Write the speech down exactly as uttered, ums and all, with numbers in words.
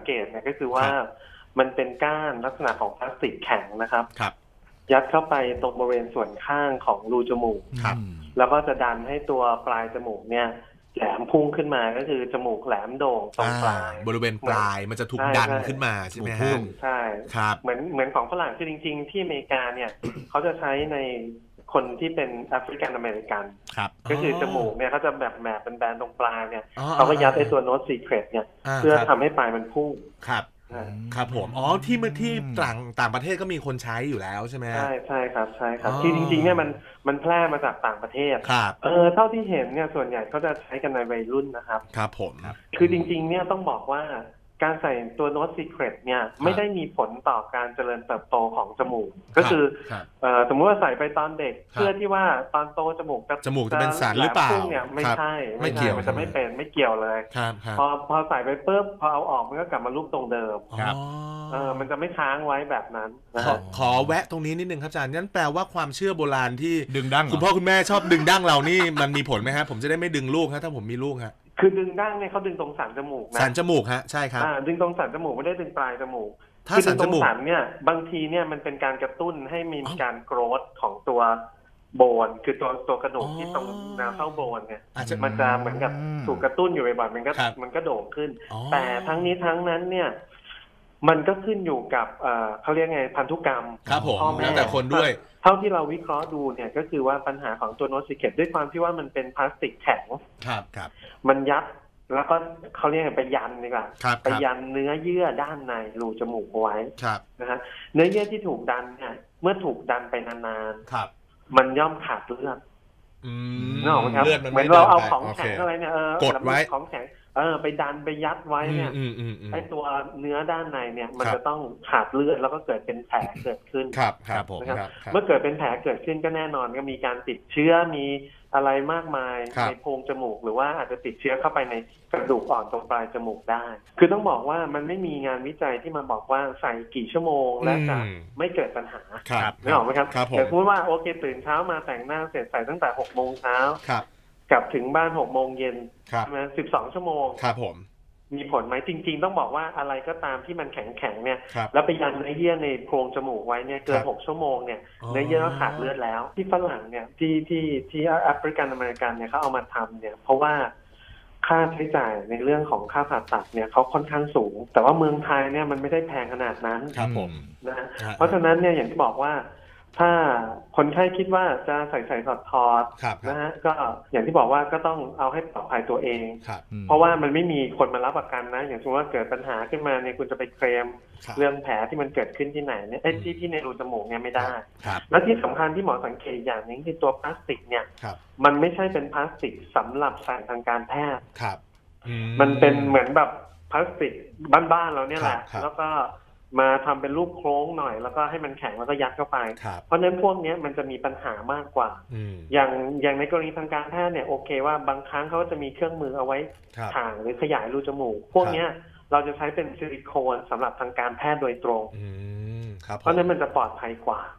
เกตเนี่ยก็คือว่ามันเป็นก้านลักษณะของพลาสติกแข็งนะครับครับยัดเข้าไปตรงบริเวณส่วนข้างของรูจมูกครับแล้วก็จะดันให้ตัวปลายจมูกเนี่ยแหลมพุ่งขึ้นมาก็คือจมูกแหลมโด่งตรงปลายบริเวณปลายมันจะถูกดันขึ้นมาใช่ไหมฮะใช่ครับเหมือนเหมือนของฝรั่งคือจริงๆที่อเมริกาเนี่ย เขาจะใช้ในคนที่เป็นแอฟริกันอเมริกันก็คือจมูกเนี่ยเขาจะแบบแหมเป็นแบนตรงปลายเนี่ยเขาก็ยัดไอ้ตัวโน้ตซีเครตเนี่ยเพื่อทำให้ปลายมันพุ่งครับครับผมอ๋อที่เมื่อที่ต่างต่างประเทศก็มีคนใช้อยู่แล้วใช่ไหมใช่ใช่ครับใช่ครับที่จริงๆเนี่ยมันมันแพร่มาจากต่างประเทศครับเออเท่าที่เห็นเนี่ยส่วนใหญ่เขาจะใช้กันในวัยรุ่นนะครับครับผมคือจริงๆเนี่ยต้องบอกว่าการใส่ตัวโน้ตซีเครตเนี่ยไม่ได้มีผลต่อการเจริญเติบโตของจมูกก็คือสมมติว่าใส่ไปตอนเด็กเพื่อที่ว่าตอนโตจมูกจะจมูกจะเป็นสันหรือเปล่าเนี่ยไม่ใช่ไม่เกี่ยวมันจะไม่เป็นไม่เกี่ยวเลยพอพอใส่ไปปุ๊บพอเอาออกมันก็กลับมารูปตรงเดิมครับเออมันจะไม่ค้างไว้แบบนั้นนะขอขอแวะตรงนี้นิดนึงครับอาจารย์นั่นแปลว่าความเชื่อโบราณที่ดึงดั้งคุณพ่อคุณแม่ชอบดึงดั้งเรานี่มันมีผลไหมฮะผมจะได้ไม่ดึงลูกฮะถ้าผมมีลูกฮะคือดึงดั้งเนี่ยเขาดึงตรงสันจมูกนะสันจมูกฮะใช่ครับดึงตรงสันจมูกไม่ได้ดึงปลายจมูกถ้าสันจมูกเนี่ยบางทีเนี่ยมันเป็นการกระตุ้นให้มีการโกรธของตัวโบนคือตัวตัวกระดูกที่ตรงแนวเส้าโบนเนี่ยมันจะเหมือนกับถูกกระตุ้นอยู่บ่อยๆมันก็มันก็โด่งขึ้นแต่ทั้งนี้ทั้งนั้นเนี่ยมันก็ขึ้นอยู่กับเขาเรียกไงพันธุกรรมครับผมแล้วแต่คนด้วยเท่าที่เราวิเคราะห์ดูเนี่ยก็คือว่าปัญหาของตัวโนซิเคตด้วยความที่ว่ามันเป็นพลาสติกแข็งครับครับมันยัดแล้วก็เขาเรียกไปยันดีกว่าไปยันเนื้อเยื่อด้านในรูจมูกเอาไว้นะฮะเนื้อเยื่อที่ถูกดันเนี่ยเมื่อถูกดันไปนานๆมันย่อมขาดเลือดนึกออกไหมครับเหมือนเราเอาของแข็งอะไรเนี่ยเออกดไว้ของแข็งเออไปดันไปยัดไว้เนี่ยไอตัวเนื้อด้านในเนี่ยมันจะต้องขาดเลือดแล้วก็เกิดเป็นแผลเกิดขึ้นครับครับผมเมื่อเกิดเป็นแผลเกิดขึ้นก็แน่นอนก็มีการติดเชื้อมีอะไรมากมายในโพรงจมูกหรือว่าอาจจะติดเชื้อเข้าไปในกระดูกอ่อนตรงปลายจมูกได้คือต้องบอกว่ามันไม่มีงานวิจัยที่มาบอกว่าใส่กี่ชั่วโมงแล้วจะไม่เกิดปัญหาไม่ออกไหมครับแต่พูดว่าโอเคตื่นเช้ามาแต่งหน้าเสร็จใส่ตั้งแต่หกโมงเช้ากลับถึงบ้านหกโมงเย็นใช่ไหมสิบสองชั่วโมงครับผมมีผลไหมจริงๆต้องบอกว่าอะไรก็ตามที่มันแข็งๆเนี่ยแล้วไปยันเนื้อเยื่อในโพรงจมูกไว้เนี่ยเกินหกชั่วโมงเนี่ยเนื้อเยื่อก็ขาดเลือดแล้วที่ฝรั่งเนี่ยที่ที่ที่แอฟริกันอเมริกันเนี่ยเขาเอามาทำเนี่ยเพราะว่าค่าใช้จ่ายในเรื่องของค่าผ่าตัดเนี่ยเขาค่อนข้างสูงแต่ว่าเมืองไทยเนี่ยมันไม่ได้แพงขนาดนั้นครับผมนะเพราะฉะนั้นเนี่ยอย่างที่บอกว่าถ้าคนไข้คิดว่าจะใส่ใส่ถอดถอดนะฮะก็อย่างที่บอกว่าก็ต้องเอาให้ปลอดภัยตัวเองเพราะว่ามันไม่มีคนมารับประกันนะอย่างเช่นว่าเกิดปัญหาขึ้นมาเนี่ยคุณจะไปเคลมเรื่องแผลที่มันเกิดขึ้นที่ไหนเนี่ยไอ้ที่ที่ในรูจมูกเนี่ยไม่ได้แล้วที่สำคัญที่หมอสังเกตอย่างนึงคือตัวพลาสติกเนี่ยมันไม่ใช่เป็นพลาสติกสำหรับใส่ทางการแพทย์มันเป็นเหมือนแบบพลาสติกบ้านๆเราเนี่ยแหละแล้วก็มาทำเป็นรูปโค้งหน่อยแล้วก็ให้มันแข็งแล้วก็ยัดเข้าไปเพราะฉะนั้นพวกนี้มันจะมีปัญหามากกว่าอย่างอย่างในกรณีทางการแพทย์เนี่ยโอเคว่าบางครั้งเขาจะมีเครื่องมือเอาไว้ถ่างหรือขยายรูจมูกพวกนี้เราจะใช้เป็นซิลิโคนสำหรับทางการแพทย์โดยตรงเพราะนั้นมันจะปลอดภัยกว่า